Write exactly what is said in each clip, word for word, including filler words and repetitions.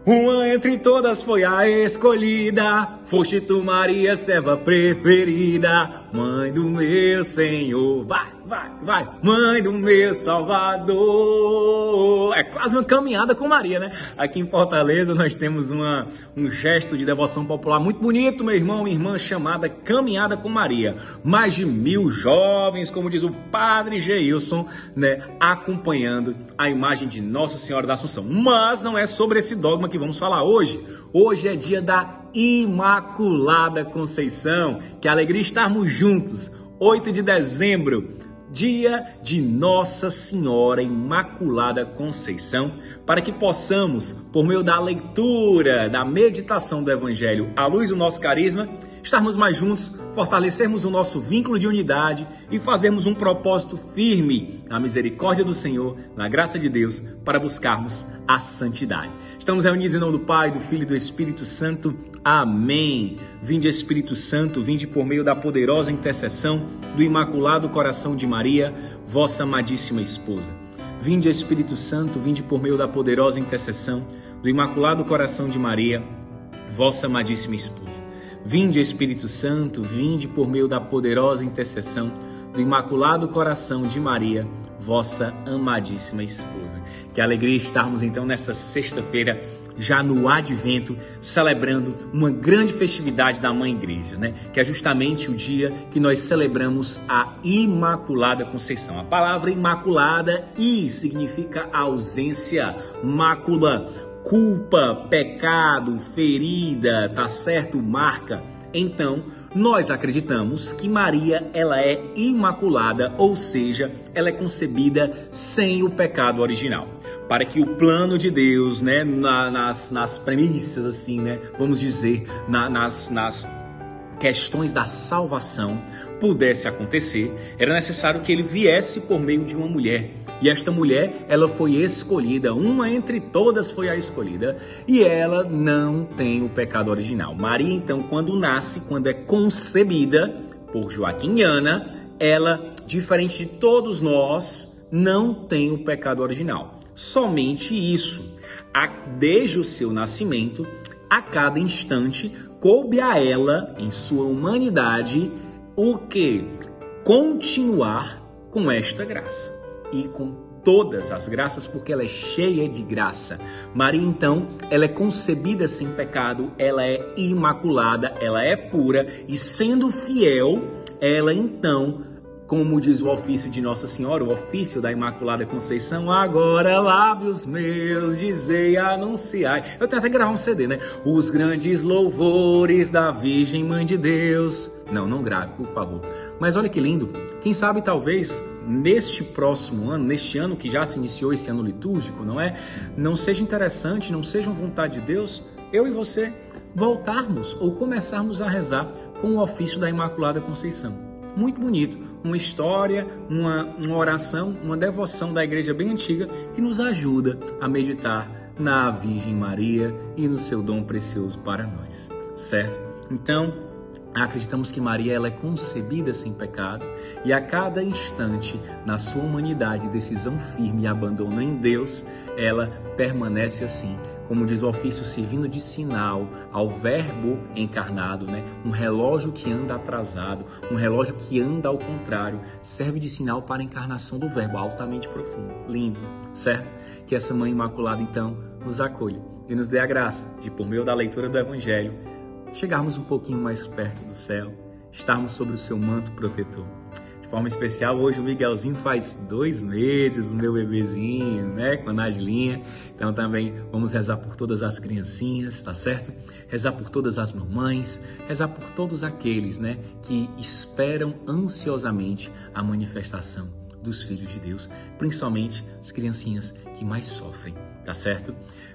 uma entre todas foi a escolhida. Foste tu, Maria, serva preferida, mãe do meu Senhor. Vai, vai, vai, mãe do meu Salvador. É quase uma caminhada com Maria, né? Aqui em Fortaleza nós temos uma, um gesto de devoção popular muito bonito, meu irmão, minha irmã, chamada Caminhada com Maria. Mais de mil jovens, como diz o padre Geilson, né, acompanhando a imagem de Nossa Senhora da Assunção. Mas não é sobre esse dogma que vamos falar hoje. Hoje é dia da Imaculada Conceição. Que alegria estarmos juntos. oito de dezembro, dia de Nossa Senhora Imaculada Conceição, para que possamos, por meio da leitura, da meditação do Evangelho, à luz do nosso carisma, estarmos mais juntos, fortalecermos o nosso vínculo de unidade e fazermos um propósito firme na misericórdia do Senhor, na graça de Deus, para buscarmos a santidade. Estamos reunidos em nome do Pai, do Filho e do Espírito Santo. Amém. Vinde, Espírito Santo, vinde por meio da poderosa intercessão do Imaculado Coração de Maria, vossa amadíssima esposa. Vinde, Espírito Santo, vinde por meio da poderosa intercessão do Imaculado Coração de Maria, vossa amadíssima esposa. Vinde, Espírito Santo, vinde por meio da poderosa intercessão do Imaculado Coração de Maria, vossa amadíssima esposa. Que alegria estarmos então nessa sexta-feira, já no Advento, celebrando uma grande festividade da Mãe Igreja, né? Que é justamente o dia que nós celebramos a Imaculada Conceição. A palavra Imaculada, I, significa ausência, mácula, culpa, pecado, ferida, tá certo? Marca. Então, nós acreditamos que Maria, ela é imaculada, ou seja, ela é concebida sem o pecado original. Para que o plano de Deus, né, na, nas, nas premissas, assim, né, vamos dizer, na, nas, nas questões da salvação, pudesse acontecer, era necessário que ele viesse por meio de uma mulher. E esta mulher, ela foi escolhida, uma entre todas foi a escolhida, e ela não tem o pecado original. Maria, então, quando nasce, quando é concebida por Joaquiniana, ela, diferente de todos nós, não tem o pecado original. Somente isso. Desde o seu nascimento, a cada instante, coube a ela, em sua humanidade, o que? Continuar com esta graça. E com todas as graças, porque ela é cheia de graça. Maria, então, ela é concebida sem pecado, ela é imaculada, ela é pura, e sendo fiel, ela então, como diz o ofício de Nossa Senhora, o ofício da Imaculada Conceição, agora lábios meus dizei, anunciai. Eu tenho até que gravar um C D, né? Os grandes louvores da Virgem Mãe de Deus. Não, não grave, por favor. Mas olha que lindo. Quem sabe, talvez, neste próximo ano, neste ano que já se iniciou, esse ano litúrgico, não é? Não seja interessante, não seja vontade de Deus, eu e você voltarmos ou começarmos a rezar com o ofício da Imaculada Conceição. Muito bonito, uma história, uma, uma oração, uma devoção da igreja bem antiga que nos ajuda a meditar na Virgem Maria e no seu dom precioso para nós, certo? Então, acreditamos que Maria, ela é concebida sem pecado e a cada instante, na sua humanidade, decisão firme e abandono em Deus, ela permanece assim, como diz o ofício, servindo de sinal ao verbo encarnado, né? Um relógio que anda atrasado, um relógio que anda ao contrário, serve de sinal para a encarnação do verbo altamente profundo. Lindo, certo? Que essa Mãe Imaculada, então, nos acolha e nos dê a graça de, por meio da leitura do Evangelho, chegarmos um pouquinho mais perto do céu, estarmos sobre o seu manto protetor. De forma especial, hoje o Miguelzinho faz dois meses, o meu bebezinho, né, com a Nagilinha. Então também vamos rezar por todas as criancinhas, tá certo? Rezar por todas as mamães, rezar por todos aqueles, né, que esperam ansiosamente a manifestação dos filhos de Deus, principalmente as criancinhas que mais sofrem, tá certo?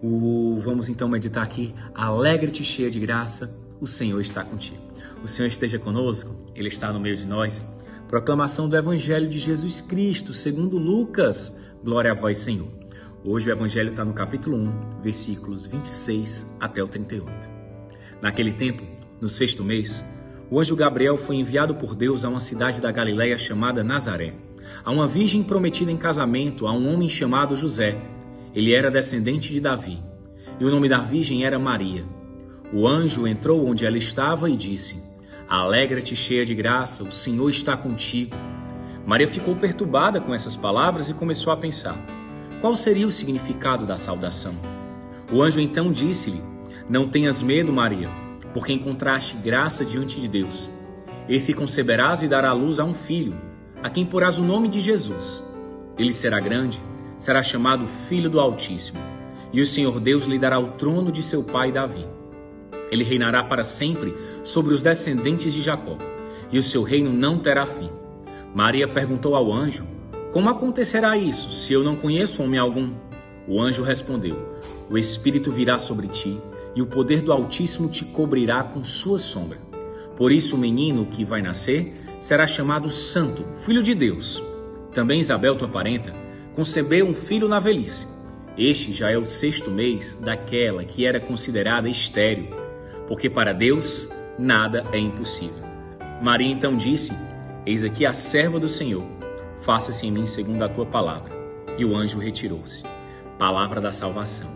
O, vamos então meditar aqui, alegre-te cheia de graça, o Senhor está contigo. O Senhor esteja conosco, Ele está no meio de nós. Proclamação do Evangelho de Jesus Cristo, segundo Lucas. Glória a vós, Senhor. Hoje o Evangelho está no capítulo um, versículos vinte e seis até o trinta e oito. Naquele tempo, no sexto mês, o anjo Gabriel foi enviado por Deus a uma cidade da Galileia chamada Nazaré, a uma virgem prometida em casamento a um homem chamado José. Ele era descendente de Davi. e o nome da virgem era Maria. O anjo entrou onde ela estava e disse: Alegra-te, cheia de graça, o Senhor está contigo. Maria ficou perturbada com essas palavras e começou a pensar: qual seria o significado da saudação? O anjo então disse-lhe: Não tenhas medo, Maria, porque encontraste graça diante de Deus. Eis que conceberás e dará luz a um filho, a quem porás o nome de Jesus. Ele será grande, será chamado Filho do Altíssimo, e o Senhor Deus lhe dará o trono de seu pai Davi. Ele reinará para sempre sobre os descendentes de Jacó, e o seu reino não terá fim. Maria perguntou ao anjo: Como acontecerá isso, se eu não conheço homem algum? O anjo respondeu: O Espírito virá sobre ti, e o poder do Altíssimo te cobrirá com sua sombra. Por isso o menino que vai nascer será chamado Santo, Filho de Deus. Também Isabel, tua parenta, concebeu um filho na velhice. Este já é o sexto mês daquela que era considerada estéril, porque para Deus nada é impossível. Maria então disse: Eis aqui a serva do Senhor, faça-se em mim segundo a tua palavra. E o anjo retirou-se. Palavra da salvação.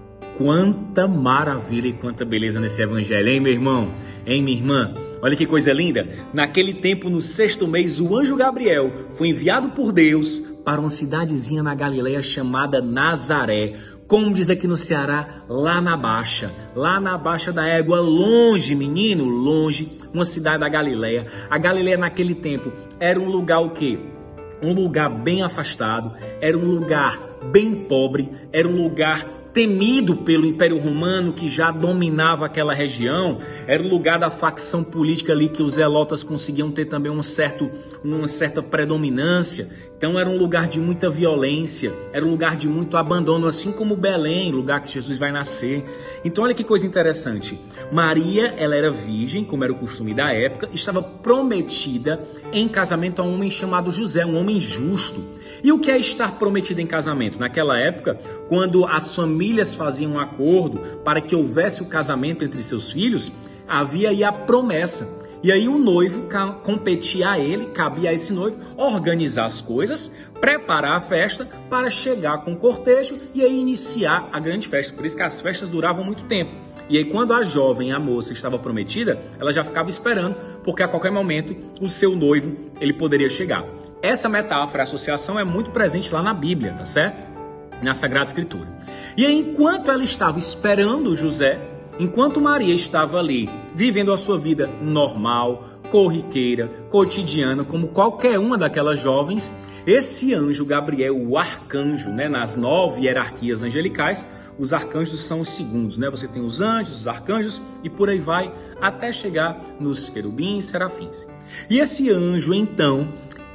Quanta maravilha e quanta beleza nesse evangelho, hein, meu irmão? Hein, minha irmã? Olha que coisa linda. Naquele tempo, no sexto mês, o anjo Gabriel foi enviado por Deus para uma cidadezinha na Galileia chamada Nazaré. Como diz aqui no Ceará, lá na Baixa, lá na Baixa da Égua, longe, menino, longe, uma cidade da Galileia. A Galileia naquele tempo era um lugar o quê? Um lugar bem afastado, era um lugar bem pobre, era um lugar temido pelo Império Romano que já dominava aquela região, era o lugar da facção política ali que os zelotas conseguiam ter também um certo, uma certa predominância. Então era um lugar de muita violência, era um lugar de muito abandono, assim como Belém, lugar que Jesus vai nascer. Então olha que coisa interessante, Maria, ela era virgem, como era o costume da época, estava prometida em casamento a um homem chamado José, um homem justo. E o que é estar prometido em casamento? Naquela época, quando as famílias faziam um acordo para que houvesse o casamento entre seus filhos, havia aí a promessa. E aí o noivo competia a ele, cabia a esse noivo, organizar as coisas, preparar a festa para chegar com o cortejo e aí iniciar a grande festa. Por isso que as festas duravam muito tempo. E aí quando a jovem, a moça, estava prometida, ela já ficava esperando, porque a qualquer momento o seu noivo ele poderia chegar. Essa metáfora, a associação é muito presente lá na Bíblia, tá certo? Na Sagrada Escritura. E aí, enquanto ela estava esperando José, enquanto Maria estava ali, vivendo a sua vida normal, corriqueira, cotidiana, como qualquer uma daquelas jovens, esse anjo Gabriel, o arcanjo, né, nas nove hierarquias angelicais, os arcanjos são os segundos, né? Você tem os anjos, os arcanjos e por aí vai, até chegar nos querubins e serafins. E esse anjo, então,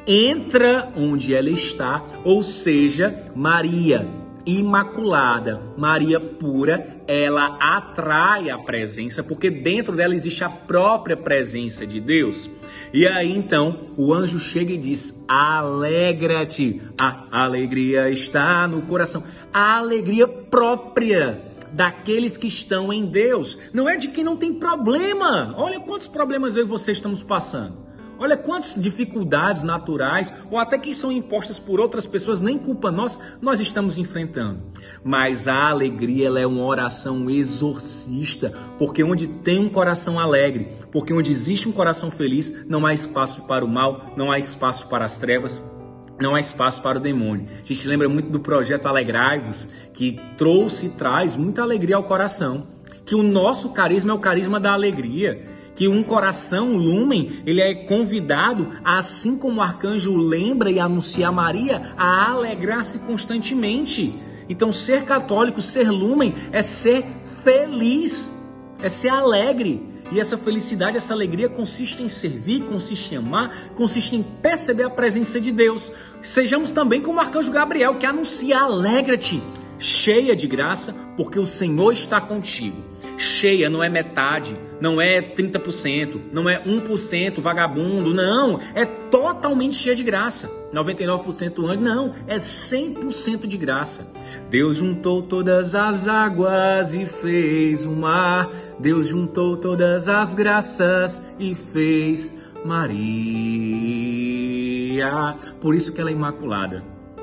entra onde ela está, ou seja, Maria imaculada, Maria pura, ela atrai a presença, porque dentro dela existe a própria presença de Deus. E aí então o anjo chega e diz: alegra-te, a alegria está no coração, a alegria própria daqueles que estão em Deus, não é de quem não tem problema. Olha quantos problemas eu e você estamos passando. Olha quantas dificuldades naturais ou até que são impostas por outras pessoas, nem culpa nossa, nós estamos enfrentando. Mas a alegria, ela é uma oração exorcista, porque onde tem um coração alegre, porque onde existe um coração feliz, não há espaço para o mal, não há espaço para as trevas, não há espaço para o demônio. A gente lembra muito do projeto Alegrai-vos, que trouxe e traz muita alegria ao coração, que o nosso carisma é o carisma da alegria, que um coração lumen, ele é convidado, assim como o arcanjo lembra e anuncia a Maria, a alegrar-se constantemente. Então, ser católico, ser lumen, é ser feliz, é ser alegre. E essa felicidade, essa alegria consiste em servir, consiste em amar, consiste em perceber a presença de Deus. Sejamos também como o arcanjo Gabriel, que anuncia: alegra-te, cheia de graça, porque o Senhor está contigo. Cheia não é metade, não é trinta por cento, não é um por cento vagabundo, não, é totalmente cheia de graça. noventa e nove por cento anjo, não, é cem por cento de graça. Deus juntou todas as águas e fez o mar, Deus juntou todas as graças e fez Maria. Por isso que ela é imaculada,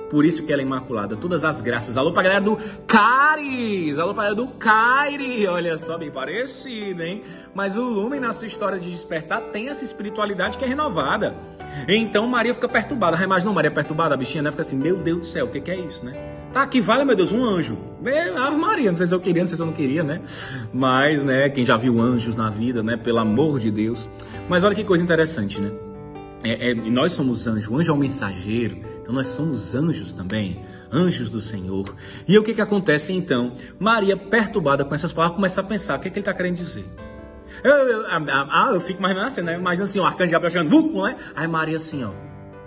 Por isso que ela é imaculada. Todas as graças. Alô pra galera do Caris. Alô pra galera do Caire. Olha só, bem parecido, hein? Mas o Lumen, na sua história de despertar, tem essa espiritualidade que é renovada. Então Maria fica perturbada. Já imaginou Maria perturbada? A bichinha, né? Fica assim, meu Deus do céu, o que, que é isso, né? Tá, que vale, meu Deus, um anjo. Ave Maria, não sei se eu queria, não sei se eu não queria, né? Mas, né, quem já viu anjos na vida, né? Pelo amor de Deus. Mas olha que coisa interessante, né? É, é, nós somos anjos, o anjo é o mensageiro, então nós somos anjos também, anjos do Senhor. E o que que acontece então? Maria, perturbada com essas palavras, começa a pensar, o que que ele está querendo dizer? Eu, eu, ah, eu fico imaginando assim, né? Imagina assim, o arcanjo Gabriel chegando, né? Aí Maria assim, ó,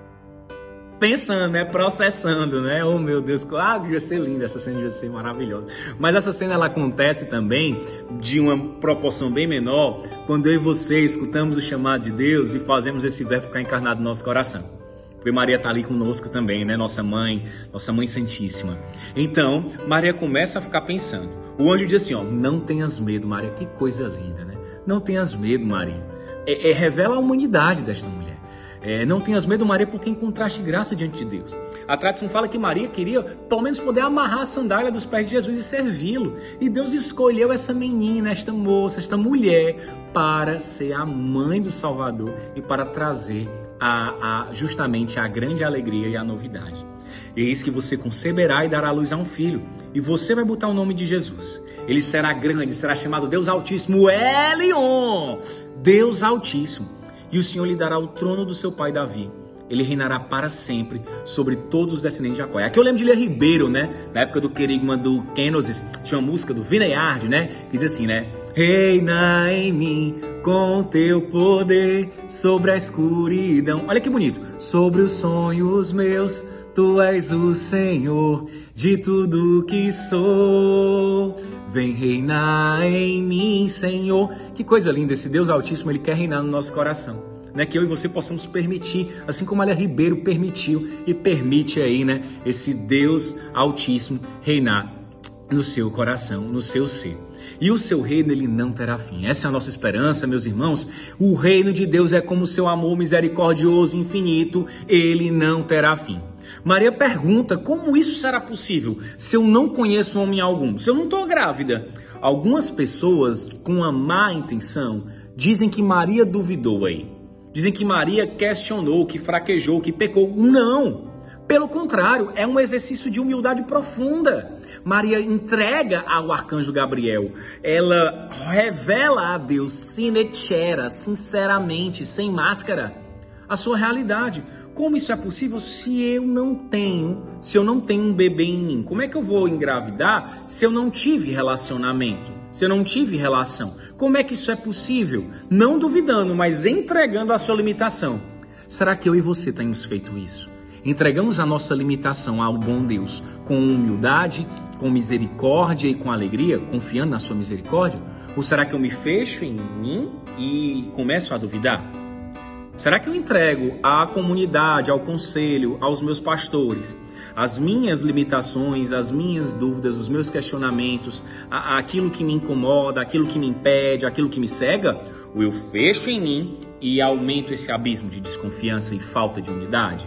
pensando, né? Processando, né? Oh, meu Deus, ah, devia ser linda, essa cena devia ser maravilhosa. Mas essa cena, ela acontece também de uma proporção bem menor quando eu e você escutamos o chamado de Deus e fazemos esse verbo ficar encarnado no nosso coração. Porque Maria está ali conosco também, né? Nossa mãe, nossa mãe santíssima. Então, Maria começa a ficar pensando. O anjo diz assim, ó, não tenhas medo, Maria. Que coisa linda, né? Não tenhas medo, Maria. É, é, revela a humanidade desta mulher. É, não tenhas medo, Maria, porque encontraste graça diante de Deus. A tradição fala que Maria queria, pelo menos, poder amarrar a sandália dos pés de Jesus e servi-lo. E Deus escolheu essa menina, esta moça, esta mulher, para ser a mãe do Salvador e para trazer a, a, justamente a grande alegria e a novidade. Eis que você conceberá e dará luz a um filho, e você vai botar o nome de Jesus. Ele será grande, será chamado Deus Altíssimo, Elion, Deus Altíssimo. E o Senhor lhe dará o trono do seu pai Davi. Ele reinará para sempre sobre todos os descendentes de Jacó. Aqui eu lembro de Lia Ribeiro, né? Na época do querigma do Kenosis, tinha uma música do Vineyard, né? Que diz assim, né? Reina em mim com teu poder sobre a escuridão. Olha que bonito. Sobre os sonhos meus, tu és o Senhor de tudo que sou. Vem reinar em mim, Senhor. Que coisa linda, esse Deus Altíssimo, Ele quer reinar no nosso coração. Né? Que eu e você possamos permitir, assim como a Lia Ribeiro permitiu e permite aí, né? Esse Deus Altíssimo reinar no seu coração, no seu ser. E o seu reino, ele não terá fim. Essa é a nossa esperança, meus irmãos. O reino de Deus é como o seu amor misericordioso e infinito. Ele não terá fim. Maria pergunta, como isso será possível se eu não conheço homem algum? Se eu não estou grávida? Algumas pessoas com uma má intenção dizem que Maria duvidou aí. Dizem que Maria questionou, que fraquejou, que pecou. Não! Pelo contrário, é um exercício de humildade profunda. Maria entrega ao arcanjo Gabriel. Ela revela a Deus, sinetera, sinceramente, sem máscara, a sua realidade. Como isso é possível se eu não tenho, se eu não tenho um bebê em mim? Como é que eu vou engravidar se eu não tive relacionamento? Se eu não tive relação? Como é que isso é possível? Não duvidando, mas entregando a sua limitação. Será que eu e você temos feito isso? Entregamos a nossa limitação ao bom Deus com humildade, com misericórdia e com alegria, confiando na sua misericórdia? Ou será que eu me fecho em mim e começo a duvidar? Será que eu entrego à comunidade, ao conselho, aos meus pastores, as minhas limitações, as minhas dúvidas, os meus questionamentos, a, aquilo que me incomoda, aquilo que me impede, aquilo que me cega? Ou eu fecho em mim e aumento esse abismo de desconfiança e falta de unidade?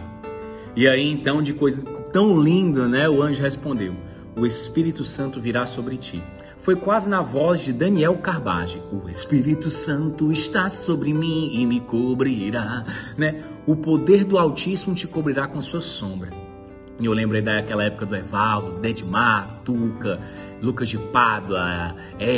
E aí então, de coisa tão linda, né, o anjo respondeu, o Espírito Santo virá sobre ti. Foi quase na voz de Daniel Carbage. O Espírito Santo está sobre mim e me cobrirá, né? O poder do Altíssimo te cobrirá com sua sombra. E eu lembrei daquela época do Evaldo, Dedmar, Tuca, Lucas de Pádua,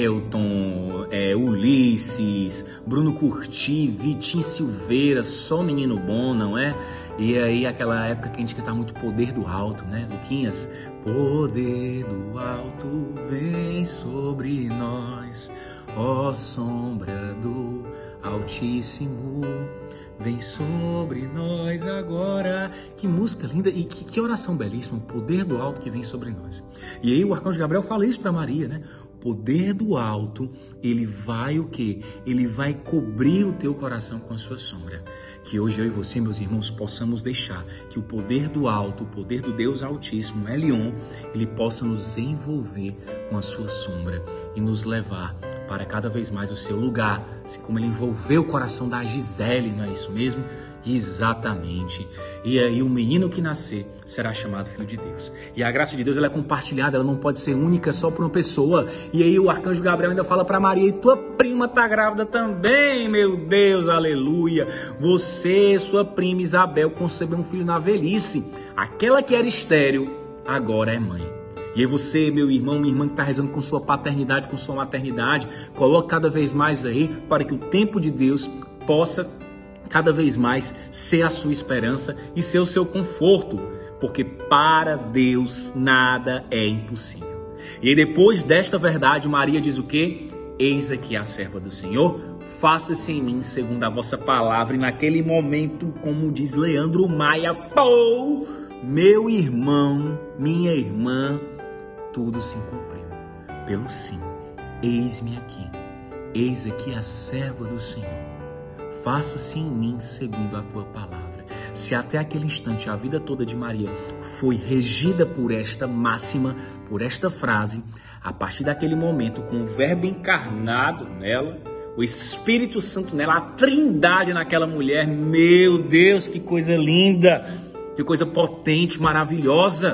Elton, é, Ulisses, Bruno Curti, Vitinho Silveira, só menino bom, não é? E aí aquela época que a gente quer estar muito poder do alto, né, Luquinhas? Poder do alto vem sobre nós, ó sombra do Altíssimo, vem sobre nós agora. Que música linda e que, que oração belíssima, o poder do alto que vem sobre nós. E aí o arcanjo Gabriel fala isso para Maria, né? O poder do alto, ele vai o quê? Ele vai cobrir o teu coração com a sua sombra. Que hoje eu e você, meus irmãos, possamos deixar que o poder do alto, o poder do Deus Altíssimo, Elion, ele possa nos envolver com a sua sombra e nos levar para cada vez mais o seu lugar, assim como ele envolveu o coração da Gisele, não é isso mesmo? Exatamente. E aí o menino que nascer será chamado Filho de Deus. E a graça de Deus ela é compartilhada, ela não pode ser única só por uma pessoa. E aí o arcanjo Gabriel ainda fala para Maria, e tua prima tá grávida também, meu Deus, aleluia. Você, sua prima Isabel, concebeu um filho na velhice. Aquela que era estéril, agora é mãe. E aí você, meu irmão, minha irmã que está rezando com sua paternidade, com sua maternidade, coloque cada vez mais aí para que o tempo de Deus possa cada vez mais ser a sua esperança e ser o seu conforto, porque para Deus nada é impossível. E aí depois desta verdade, Maria diz o quê? Eis aqui a serva do Senhor, faça-se em mim segundo a vossa palavra. E naquele momento, como diz Leandro Maia, pô, meu irmão, minha irmã, tudo se cumpriu. Pelo sim, eis-me aqui, eis aqui a serva do Senhor. Faça-se em mim segundo a tua palavra. Se até aquele instante a vida toda de Maria foi regida por esta máxima, por esta frase, a partir daquele momento, com o verbo encarnado nela, o Espírito Santo nela, a trindade naquela mulher, meu Deus, que coisa linda, que coisa potente, maravilhosa.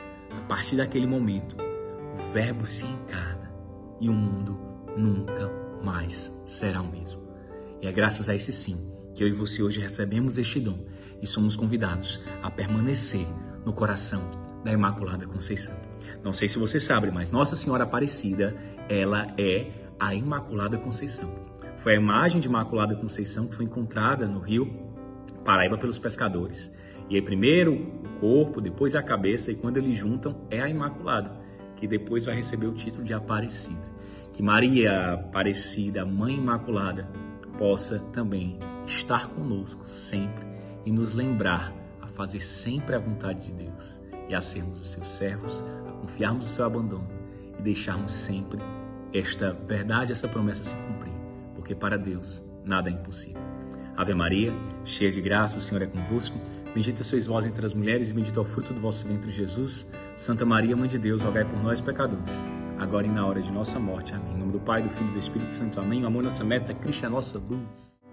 A partir daquele momento, o verbo se encarna e o mundo nunca mais será o mesmo. E é graças a esse sim que eu e você hoje recebemos este dom e somos convidados a permanecer no coração da Imaculada Conceição. Não sei se você sabe, mas Nossa Senhora Aparecida, ela é a Imaculada Conceição. Foi a imagem de Imaculada Conceição que foi encontrada no rio Paraíba pelos pescadores. E aí primeiro o corpo, depois a cabeça, e quando eles juntam é a Imaculada, que depois vai receber o título de Aparecida. Que Maria Aparecida, Mãe Imaculada, possa também estar conosco sempre e nos lembrar a fazer sempre a vontade de Deus e a sermos os seus servos, a confiarmos no seu abandono e deixarmos sempre esta verdade, essa promessa se cumprir, porque para Deus nada é impossível. Ave Maria, cheia de graça, o Senhor é convosco, bendita sois vós entre as mulheres e bendito é o fruto do vosso ventre, Jesus. Santa Maria, Mãe de Deus, rogai por nós, pecadores, agora e na hora de nossa morte. Amém. Em nome do Pai, do Filho e do Espírito Santo. Amém. O amor, nossa meta, Cristo é a nossa luz.